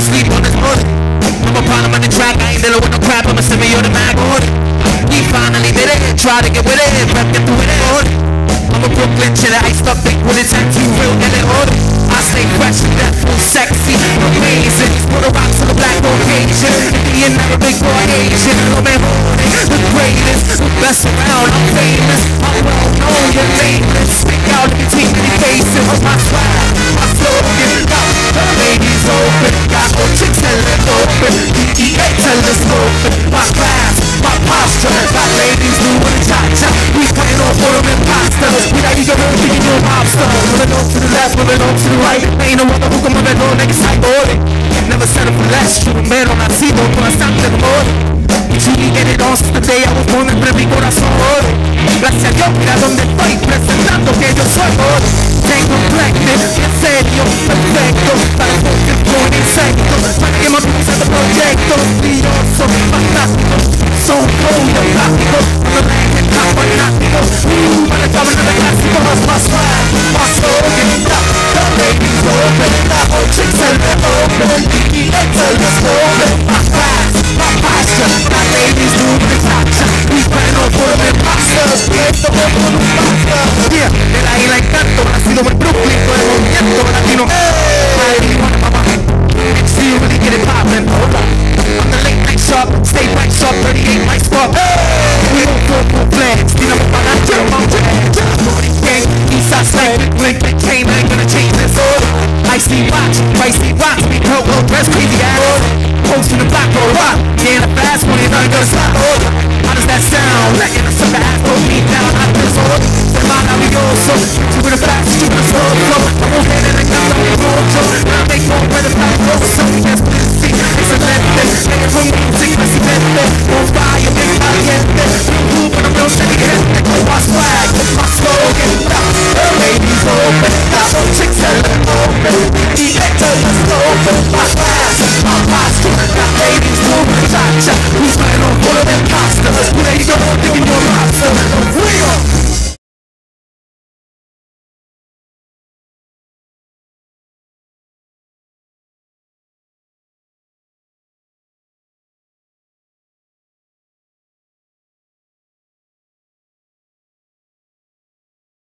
sleep on this hood. I'm a problem on the track, I ain't dealing with no crap, I'm a semi-automatic hood. We finally did it, try to get with it, but get through it hood. I'm a Brooklyn chiller, I stuck thick with it, tattoo real in it hood. I stay fresh and that full sexy, amazing. Put a rock to the black Caucasian, Indian, not a big boy Asian. I'm a hood, the greatest, the best around, I'm famous. I'm well known, you're nameless. Stick out in between many faces of my swag, my slogan. Got the ladies open, got old chicks that live open. DEA tell us open, my class, my posture. Got ladies doing the cha-cha, we playing on photo imposters. We not even really thinking you're a mobster. Moving on to the left, moving on to the right. Ain't no other who can move it on, niggas like boarding. Never settle for less, shoot a man on la cima, but I stopped in the morning. Truly get it on since the day I was born, en mi corazón oro. Gracias a Dios, mira donde estoy, presentando que yo soy oro. Tengo un collective, en serio, perfecto, para el porque con insecto, para que me puse de proyecto, brilloso, fantástico, son cool, plástico.